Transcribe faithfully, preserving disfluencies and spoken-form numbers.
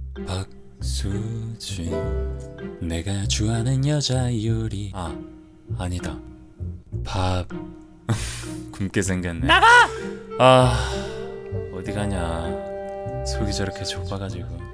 박수진 내가 좋아하는 여자 요리. 아 아니다 밥. 굶게 생겼네. 나가! 아 어디 가냐 속이 저렇게 좁아가지고.